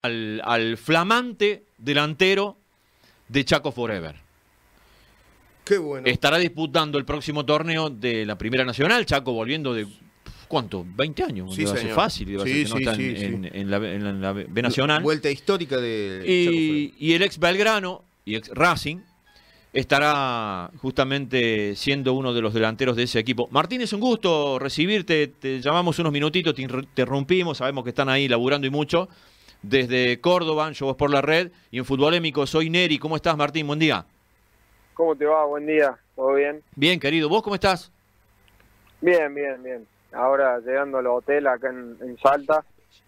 al flamante delantero de Chaco Forever. Qué bueno. Estará disputando el próximo torneo de la Primera Nacional, Chaco volviendo de, ¿cuánto? 20 años. Sí, Debe ser señor. fácil, debe ser que no está sí. en la B Nacional. Vuelta histórica de Chaco Forever. Y el ex Belgrano y ex Racing estará justamente siendo uno de los delanteros de ese equipo. Martín, es un gusto recibirte, te llamamos unos minutitos, te interrumpimos, sabemos que están ahí laburando y mucho, desde Córdoba, yo vos por la red, y en Futbolémico soy Neri. ¿Cómo estás, Martín? Buen día. ¿Cómo te va? Buen día. ¿Todo bien? Bien, querido. ¿Vos cómo estás? Bien. Ahora llegando al hotel acá en Salta.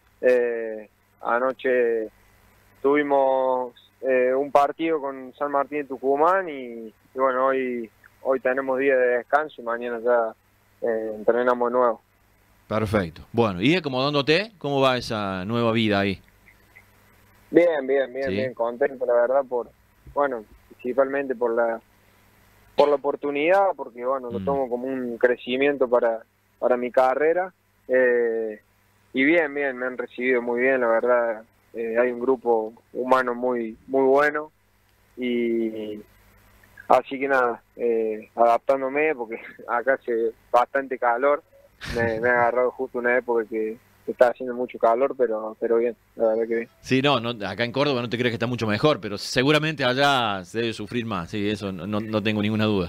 Anoche tuvimos un partido con San Martín de Tucumán y bueno, hoy tenemos día de descanso y mañana ya entrenamos de nuevo. Perfecto. Bueno, y acomodándote, ¿cómo va esa nueva vida ahí? Bien, ¿Sí? bien contento, la verdad, principalmente por la oportunidad, porque bueno, lo tomo como un crecimiento para mi carrera. Y bien, me han recibido muy bien, la verdad. Hay un grupo humano muy bueno y así que nada, adaptándome porque acá hace bastante calor. Me ha agarrado justo una época que está haciendo mucho calor, pero bien, la verdad que bien. Sí, no, acá en Córdoba no te crees que está mucho mejor, pero seguramente allá se debe sufrir más, sí, eso no tengo ninguna duda.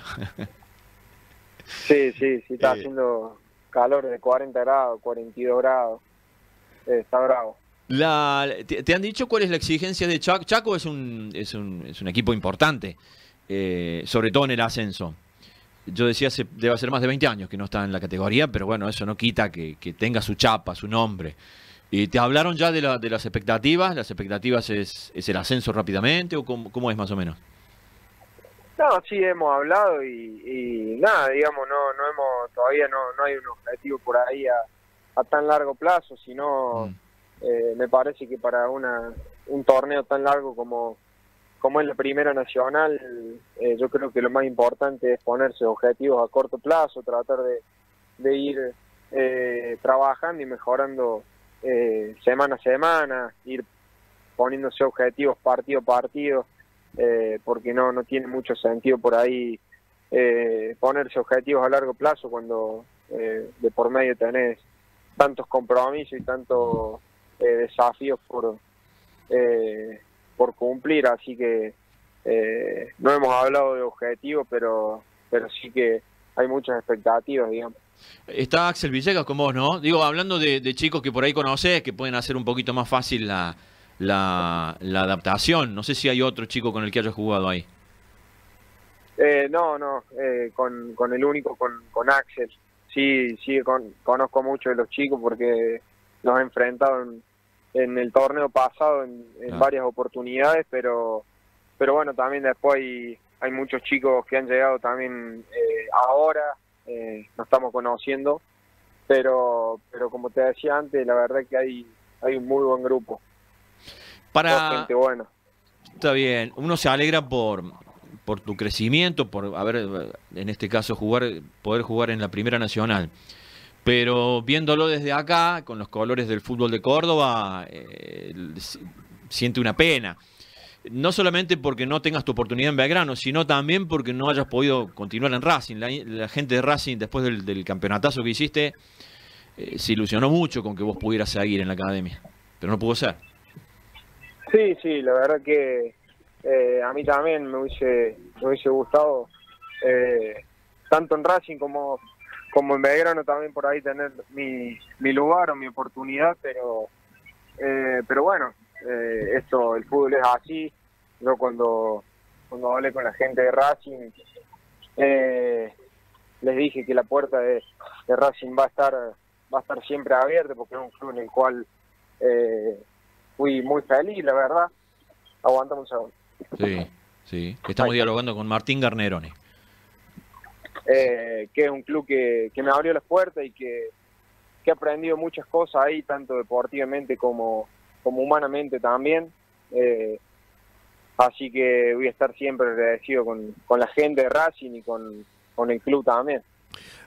Sí, está haciendo calor de 40 grados, 42 grados, está bravo. ¿Te han dicho cuál es la exigencia de Chaco? Chaco es un equipo importante, sobre todo en el ascenso. Yo decía, debe ser más de 20 años que no está en la categoría, pero bueno, eso no quita que tenga su chapa, su nombre. ¿Y te hablaron ya de las expectativas? ¿Las expectativas es el ascenso rápidamente o cómo es más o menos? No, sí hemos hablado y nada, digamos, todavía no hay un objetivo por ahí a tan largo plazo, sino me parece que para un torneo tan largo como es la Primera Nacional, yo creo que lo más importante es ponerse objetivos a corto plazo, tratar de ir trabajando y mejorando semana a semana, ir poniéndose objetivos partido a partido, porque no tiene mucho sentido por ahí ponerse objetivos a largo plazo cuando de por medio tenés tantos compromisos y tantos desafíos por cumplir, así que no hemos hablado de objetivos, pero sí que hay muchas expectativas, digamos. Está Axel Villegas con vos, ¿no? Digo, hablando de chicos que por ahí conocés, que pueden hacer un poquito más fácil la adaptación. No sé si hay otro chico con el que hayas jugado ahí. Con el único, con Axel. Sí, conozco mucho de los chicos porque los he enfrentado en el torneo pasado en varias oportunidades, pero bueno, también después hay muchos chicos que han llegado también ahora, nos estamos conociendo, pero como te decía antes, la verdad que hay un muy buen grupo. Toda gente buena. Está bien, uno se alegra por tu crecimiento, por en este caso poder jugar en la Primera Nacional. Pero viéndolo desde acá, con los colores del fútbol de Córdoba, siente una pena. No solamente porque no tengas tu oportunidad en Belgrano, sino también porque no hayas podido continuar en Racing. La gente de Racing, después del campeonatazo que hiciste, se ilusionó mucho con que vos pudieras seguir en la academia. Pero no pudo ser. Sí, la verdad que a mí también me hubiese gustado, tanto en Racing como en Belgrano también por ahí tener mi lugar o mi oportunidad, pero bueno, el fútbol es así. Yo cuando hablé con la gente de Racing, les dije que la puerta de Racing va a estar siempre abierta, porque es un club en el cual fui muy feliz, la verdad. Aguantamos un segundo. Sí. Estamos dialogando con Martín Garnerone. Que es un club que me abrió las puertas y que he aprendido muchas cosas ahí, tanto deportivamente como humanamente también. Así que voy a estar siempre agradecido con la gente de Racing y con el club también.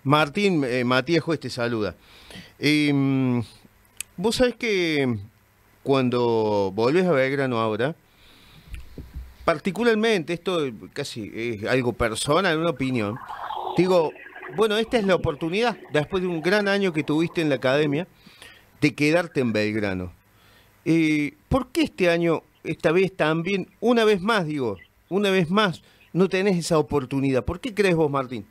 Martín, Matías Juez te saluda. Vos sabés que cuando volvés a Belgrano ahora, particularmente, esto casi es algo personal, una opinión, digo, bueno, esta es la oportunidad, después de un gran año que tuviste en la academia, de quedarte en Belgrano. ¿Por qué este año, esta vez también, una vez más, no tenés esa oportunidad? ¿Por qué crees vos, Martín?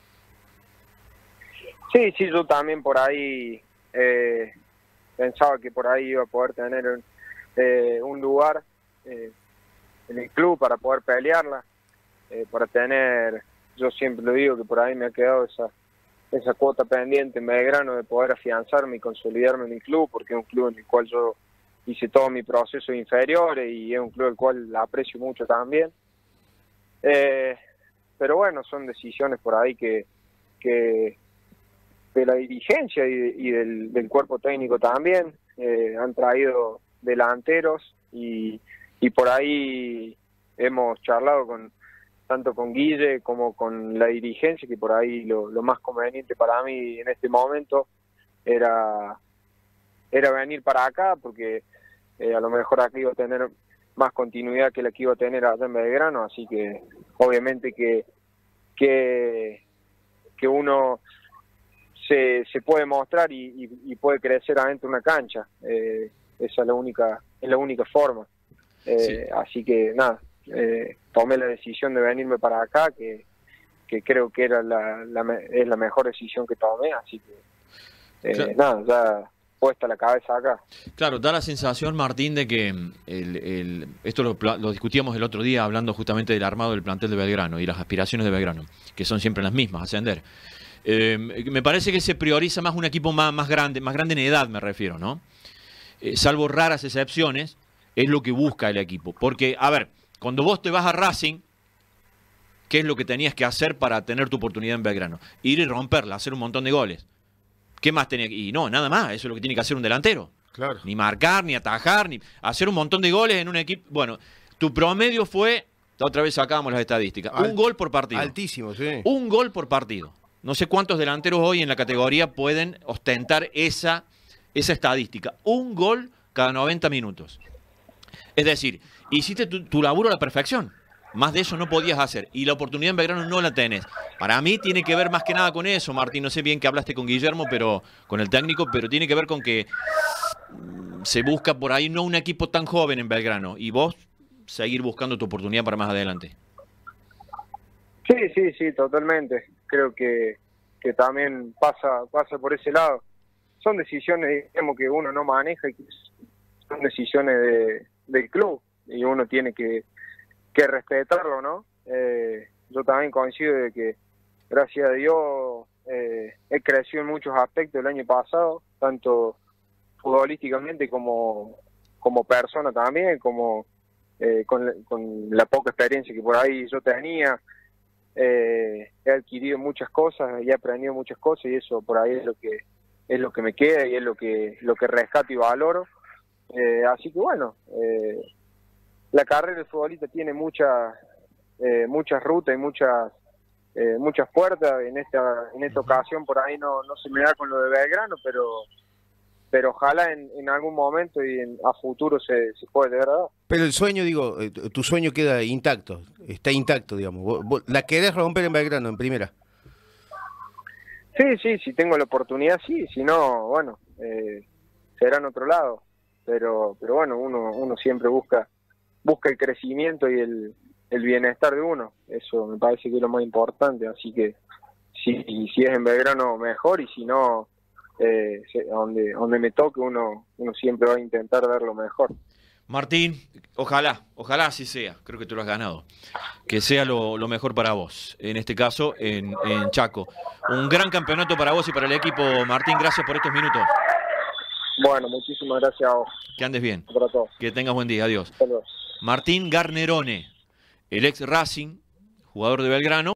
Sí, yo también por ahí pensaba que por ahí iba a poder tener un lugar en el club para poder pelearla, para tener, yo siempre lo digo, que por ahí me ha quedado esa cuota pendiente en Belgrano de poder afianzarme y consolidarme en el club, porque es un club en el cual yo hice todo mi proceso inferiores y es un club el cual aprecio mucho también. Pero bueno, son decisiones por ahí que de la dirigencia y del cuerpo técnico también. Han traído delanteros y por ahí hemos charlado tanto con Guille como con la dirigencia, que por ahí lo más conveniente para mí en este momento era venir para acá, porque a lo mejor aquí iba a tener más continuidad que la que iba a tener allá en Belgrano, así que obviamente que uno se puede mostrar y puede crecer adentro de una cancha. Esa es la única forma. Sí. Así que nada, tomé la decisión de venirme para acá, que creo que era es la mejor decisión que tomé, así que claro. Nada, ya puesta la cabeza acá. Claro, da la sensación, Martín, de que esto lo discutíamos el otro día hablando justamente del armado del plantel de Belgrano y las aspiraciones de Belgrano, que son siempre las mismas, ascender. Me parece que se prioriza más un equipo más grande en edad, me refiero, ¿no? Salvo raras excepciones, es lo que busca el equipo. Porque, a ver, cuando vos te vas a Racing, ¿qué es lo que tenías que hacer para tener tu oportunidad en Belgrano? Ir y romperla, hacer un montón de goles. ¿Qué más tenía? Y no, nada más, eso es lo que tiene que hacer un delantero. Claro. Ni marcar, ni atajar, ni hacer un montón de goles en un equipo. Bueno, tu promedio fue, la otra vez sacábamos las estadísticas, un gol por partido. Altísimo, sí. Un gol por partido. No sé cuántos delanteros hoy en la categoría pueden ostentar esa estadística. Un gol cada 90 minutos. Es decir, hiciste tu laburo a la perfección. Más de eso no podías hacer. Y la oportunidad en Belgrano no la tenés. Para mí tiene que ver más que nada con eso, Martín. No sé bien que hablaste con Guillermo, con el técnico, pero tiene que ver con que se busca por ahí no un equipo tan joven en Belgrano. Y vos seguir buscando tu oportunidad para más adelante. Sí, totalmente. Creo que también pasa por ese lado. Son decisiones, digamos, que uno no maneja y que son decisiones del club y uno tiene que respetarlo, ¿no? Yo también coincido de que, gracias a Dios, he crecido en muchos aspectos el año pasado, tanto futbolísticamente como persona también, como con la poca experiencia que por ahí yo tenía. He adquirido muchas cosas y he aprendido muchas cosas y eso por ahí es lo que me queda y es lo que rescato y valoro. Así que bueno, la carrera del futbolista tiene muchas rutas y muchas puertas. En esta ocasión por ahí no se me da con lo de Belgrano, pero ojalá en algún momento y a futuro se puede de verdad. Pero el sueño, digo, tu sueño queda intacto, está intacto, digamos. ¿Vos la querés romper en Belgrano, en primera? Sí, si tengo la oportunidad, sí. Si no, bueno, será en otro lado. Pero bueno, uno siempre busca el crecimiento y el bienestar de uno. Eso me parece que es lo más importante. Así que si es en Belgrano, mejor, y si no, donde me toque, uno siempre va a intentar dar lo mejor. Martín, ojalá así sea. Creo que tú lo has ganado. Que sea lo mejor para vos. En este caso, en Chaco. Un gran campeonato para vos y para el equipo. Martín, gracias por estos minutos. Bueno, muchísimas gracias a vos. Que andes bien. Para todos. Que tengas buen día. Adiós. Hasta luego. Martín Garnerone, el ex Racing, jugador de Belgrano.